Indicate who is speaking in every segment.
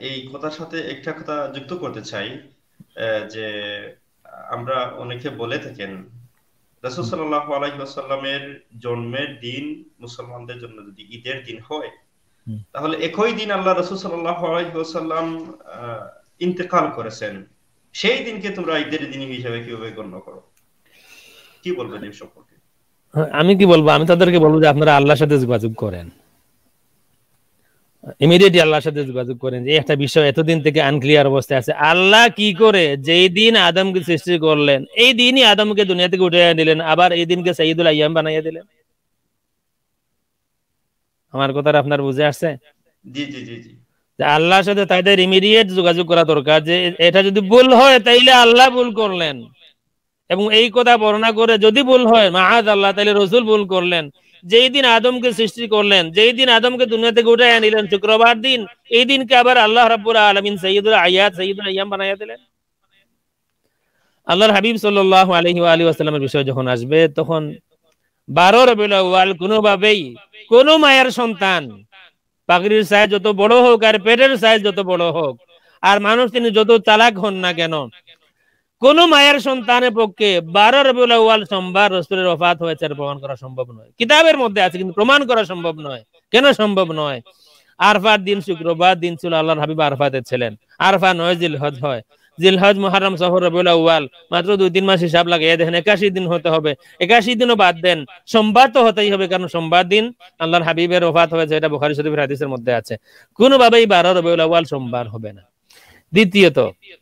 Speaker 1: এই কথার সাথে একটা কথা যুক্ত করতে চাই, যে আমরা অনেকে বলে থাকেন রাসূল সাল্লাল্লাহু আলাইহি ওয়াসাল্লামের জন্মের দিন মুসলমানদের জন্য যদি ঈদের দিন হয়, তাহলে একই দিন আল্লাহ রাসূল সাল্লাল্লাহু আলাইহি ওয়াসাল্লাম আহ, ইন্তেকাল করেছেন। সেই দিনকে তোমরা ঈদের দিন হিসেবে কিভাবে গণ্য করো? কি বলবেন এই সম্পর্কে?
Speaker 2: আমি কি বলবো, আমি তাদেরকে বলবো যে আপনারা আল্লাহর সাথে যোগাযোগ করেন, ইমিডিয়েটলি আল্লাহর সাথে যোগাযোগ করেন যে একটা বিষয় এতদিন থেকে আনক্লিয়ার অবস্থায় আছে। আল্লাহ কি করে যেই দিন আদমকে সৃষ্টি করলেন এই দিনই আদমকে দুনিয়া থেকে উঠে দিলেন, আবার এই দিনকে সাইয়্যিদুল আইয়াম বানাইয়া দিলেন? আমার কথাটা আপনার বুঝে আসছে?
Speaker 1: জি জি জি জি।
Speaker 2: যে আল্লাহর সাথে তাদের ইমিডিয়েট যোগাযোগ করা দরকার, যে এটা যদি ভুল হয় তাইলে আল্লাহ ভুল করলেন, এবং এই কথা বর্ণনা করে যদি ভুল হয় মাআজ আল্লাহ তাইলে রসুল ভুল করলেন। যেই দিন আদমকে সৃষ্টি করলেন, যেই দিন আদমকে দুনিয়া থেকে উঠে আনিলেন শুক্রবার দিন, এই দিনকে আবার আল্লাহ রাব্বুল আলামিন সাইয়্যিদুল আয়াত সাইয়্যিদুল আইয়াম বানাইয়া দিলেন। আল্লাহর হাবিব সাল্লাল্লাহু আলাইহি ওয়া আলিহি ওয়াসাল্লামের বিষয় যখন আসবে, তখন 12 রবিউল আউয়াল কোনোভাবেই কোনো মায়ের সন্তান, পাগড়ির সাইজ যত বড় হোক আর পেটের সাইজ যত বড় হোক, আর মানুষ তিনি যত চালাক হন না কেন, কোন মায়ের সন্তানের পক্ষে 12 রবিউল আউয়াল সোমবার রাসূলের ওফাত হয়েছে আর প্রমাণ করা সম্ভব নয়। কিতাবের মধ্যে আছে কিন্তু প্রমাণ করা সম্ভব নয়। কেন সম্ভব নয়? আরফার দিন শুক্রবার দিন ছিল, আল্লাহর হাবিব আরফাতে ছিলেন। আরফা 9 জিলহজ হয়, জিলহজ মুহররম সফর রবিউল আউয়াল, মাত্র 2-3 মাস হিসাব লাগাইয়া দেখেন 81 দিন হতে হবে। 81 দিনও বাদ দেন, সোমবার তো হতেই হবে, কারণ সোমবার দিন আল্লাহর হাবিবের ওফাত হয়েছে, এটা বুখারী শরীফের হাদিসের মধ্যে আছে। কোনোভাবেই 12 রবিউল আউয়াল সোমবার হবে না। দ্বিতীয়ত,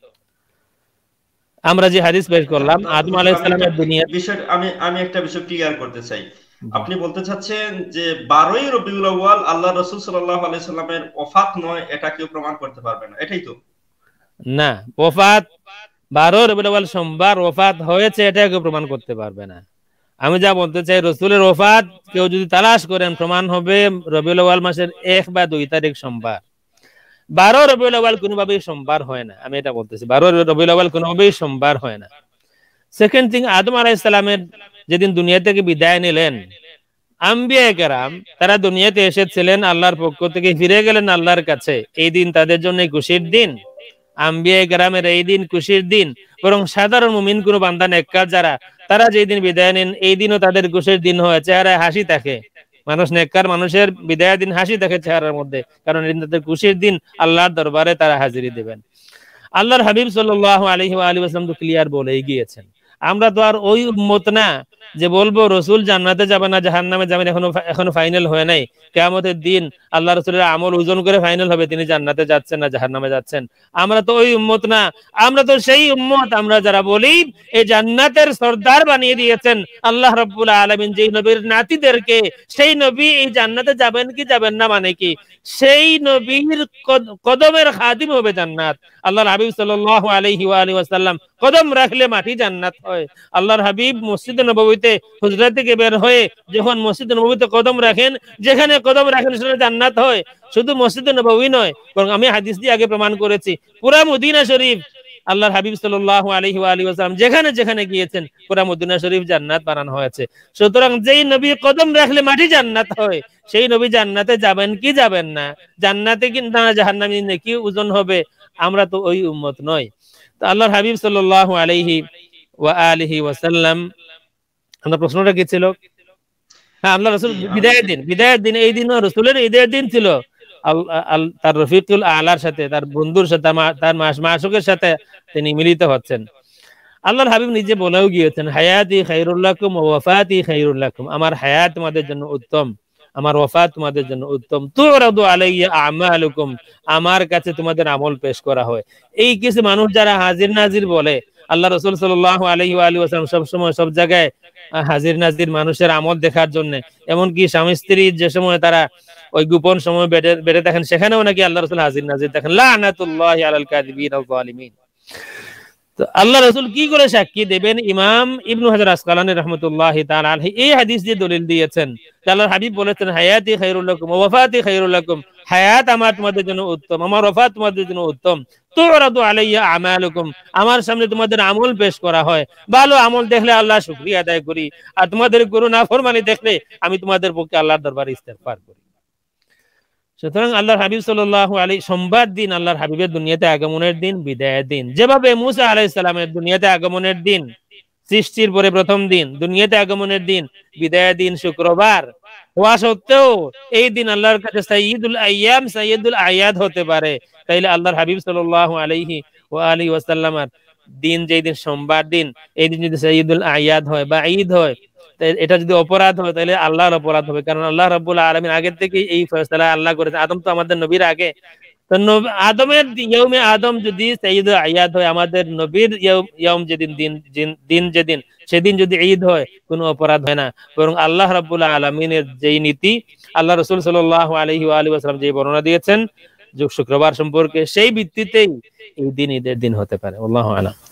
Speaker 2: আমরা যে হাদিস পেশ করলাম আদম
Speaker 1: হুজুর,
Speaker 2: আলাইহিস সালামের দুনিয়া।
Speaker 1: আমি আমি একটা বিষয় ক্লিয়ার করতে চাই। আপনি বলতে চাচ্ছেন যে 12ই রবিউল আউয়াল আল্লাহ রাসূল সাল্লাল্লাহু আলাইহি সাল্লামের ওফাত নয়, এটা কেউ প্রমাণ করতে পারবে না, এটাই তো?
Speaker 2: না, ওফাত 12 রবিউল আউয়াল সোমবার ওফাত হয়েছে এটা কেউ প্রমাণ করতে পারবে না। আমি যা বলতে চাই, রসুলের ওফাত কেউ যদি তালাশ করেন প্রমাণ হবে রবিউল আউয়াল মাসের 1 বা 2 তারিখ সোমবার। 12 রবিউল আউয়াল কোনোভাবেই সোমবার হয় না, আমি এটা বলতেছি, 12 রবিউল আউয়াল কোনোভাবেই সোমবার হয় না। সেকেন্ড থিং, আদম আলাইহিস সালামের যেদিন দুনিয়া থেকে বিদায় নিলেন, আম্বিয়া কেরাম তারা দুনিয়াতে এসেছিলেন আল্লাহর পক্ষ থেকে, ফিরে গেলেন আল্লাহর কাছে, এই দিন তাদের জন্য খুশির দিন। আম্বিয়া কেরামের এই দিন খুশির দিন, বরং সাধারণ মুমিন কোন বান্দা নেককার যারা, তারা যেই দিন বিদায় নেন এই দিনও তাদের খুশির দিন হয়, চেহারায় হাসি থাকে। মানুষ নেককার মানুষের বিদায়ের দিন হাসি থাকে চেহারার মধ্যে, কারণ এই দিন তাদের খুশির দিন, আল্লাহর দরবারে তারা হাজিরি দেবেন। আল্লাহর হাবিব সাল্লাল্লাহু আলাইহি ওয়া আলিহি ওয়াসাল্লাম তো ক্লিয়ার বলেই গিয়েছেন। আমরা তো আর ওই উম্মত না যে বলবো রসুল জান্নাতে যাবে না জাহান্নামে যাবেন, এখনো ফাইনাল হয় নাই। কিয়ামতের দিন আল্লাহ রাসূলের আমল ওজন করে ফাইনাল হবে তিনি জান্নাতে যাচ্ছেন না জাহান্নামে যাচ্ছেন। আমরা তো ওই উম্মত না, আমরা তো সেই উম্মত আমরা যারা বলি এই জান্নাতের সর্দার বানিয়ে দিয়েছেন আল্লাহ রাব্বুল আলামিন যেই নবীর নাতিদেরকে, সেই নবী এই জান্নাতে যাবেন কি যাবেন না মানে কি, সেই নবীর কদমের খাদিম হবে জান্নাত। আল্লাহর হাবিব সাল্লাল্লাহু আলাইহি ওয়া আলিহি ওয়াসাল্লাম কদম রাখলে মাটি জান্নাত হয়। আল্লাহর হাবিব মসজিদে নববীতে হুজরা থেকে বের হয়ে যখন মসজিদে নববীতে কদম রাখেন, যেখানে কদম রাখেন সেখানে জান্নাত হয়। শুধু মসজিদে নববী নয়, বরং আমি হাদিস দিয়ে আগে প্রমাণ করেছি পুরা মদিনা শরীফ আল্লাহর হাবিব সাল্লাল্লাহু আলাইহি ওয়া আলিহি ওয়াসাল্লাম যেখানে যেখানে গিয়েছেন পুরা মদিনা শরীফ জান্নাত বানানো হয়েছে। সুতরাং যেই নবী কদম রাখলে মাটি জান্নাত হয়, সেই নবী জান্নাতে যাবেন কি যাবেন না, জান্নাতে কি না জাহান্নামে নাকি ওজন হবে, আমরা তো ওই উম্মত নয়। তো আল্লাহর হাবিব সাল্লাল্লাহু আলাইহি ওয়া আলিহি ওয়াসাল্লাম, আমার প্রশ্নটা কি ছিল? হ্যাঁ, আল্লাহ রাসূল
Speaker 1: জি,
Speaker 2: বিদায়ের দিন এই দিনও রাসূলের ঈদের দিন ছিল। তার রফিকুল আলার সাথে, তার বন্ধুর সাথে, তার মাশুকের সাথে তিনি মিলিত হচ্ছেন। আল্লাহর হাবিব নিজে বলেও গিয়েছেন, হায়াতি খায়রুল লাকুম ওয়া ওয়াফাতি খায়রুল লাকুম, আমার হায়াত তোমাদের জন্য উত্তম, আমার ওয়াফাত তোমাদের জন্য উত্তম। তুরাদু আলাইয়া আমালুকুম, আমার কাছে তোমাদের আমল পেশ করা হয়। এই কিছু মানুষ যারা হাজির নাজির বলে, আল্লাহ রাসূল সাল্লাল্লাহু আলাইহি ওয়া আলিহি ওয়াসাল্লাম সব সময় সব জায়গায় হাজির নাজির মানুষের আমল দেখার জন্য, এমনকি স্বামী স্ত্রী যে সময় তারা ওই গোপন সময় বেড়ে দেখেন সেখানেও নাকি আল্লাহ রাসূল হাজির নাজির দেখেন। লানাতুল্লাহি আলাল কাযিবিন ওয়াল জালিমিন। তো আল্লাহ রাসূল কি করে সাক্ষী দেবেন? ইমাম ইবনু হাজার আসকালানী রাহমাতুল্লাহি তাআলা আলাইহি এই হাদিস দিয়ে দলিল দিয়েছেন। আল্লাহর হাবিব বলেছেন, হায়াতি খায়রুল লাকুম ওয়া ওয়াফাতি খায়রুল লাকুম, হায়াত আমার তোমাদের জন্য উত্তম, আমার ওয়াফাত তোমাদের জন্য উত্তম। তুরাদু আলাইয়া আমালুকুম, আমার সামনে তোমাদের আমল পেশ করা হয়। ভালো আমল দেখলে আল্লাহ শুকরিয়া আদায় করি, আর তোমাদের গুনাহ নাফরমানি দেখলে আমি তোমাদের পক্ষে আল্লাহর দরবারে ইস্তেগফার করি। সুতরাং আল্লাহর হাবিব সাল্লাল্লাহু আলাইহি সোমবার দিন আল্লাহর হাবিবের দুনিয়াতে আগমনের দিন, বিদায়ের দিন। যেভাবে মুসা আলাইহিস সালামের দুনিয়াতে আগমনের দিন সৃষ্টির পরে প্রথম দিন, দুনিয়াতে আগমনের দিন, বিদায়ের দিন শুক্রবার হওয়া সত্ত্বেও এই দিন আল্লাহর কাছে সাইয়্যিদুল আইয়াম, সাইয়্যিদুল আয়াদ হতে পারে, তাইলে আল্লাহর হাবিব সাল্লাল্লাহু আলাইহি ওয়া আলিহি ওয়াসাল্লামের দিন, যেই দিন সোমবার দিন, এই দিন যদি সাইয়্যিদুল আয়াদ হয় বা ঈদ হয়, এটা যদি অপরাধ হয় তাহলে আল্লাহর অপরাধ হবে। কারণ আল্লাহ রাব্বুল আলামিন আগের থেকে এই ফয়সালা আল্লাহ করেছে। আদম তো আমাদের নবীর আগে, তো আদমের ইয়ৌমে আদম যদি সাইয়্যিদুল আয়াদ হয়, আমাদের নবীর ইয়ৌম যেদিন দিন যেদিন, সেদিন যদি ঈদ হয়, কোনো অপরাধ হয় না। বরং আল্লাহ রাব্বুল আলামিনের যেই নীতি, আল্লাহ রাসূল সাল্লাল্লাহু আলাইহি ওয়া আলিহি ওয়াসাল্লাম যে বর্ণনা দিয়েছেন শুক্রবার সম্পর্কে, সেই ভিত্তিতেই এই দিন ঈদের দিন হতে পারে। আল্লাহু আ'লাম।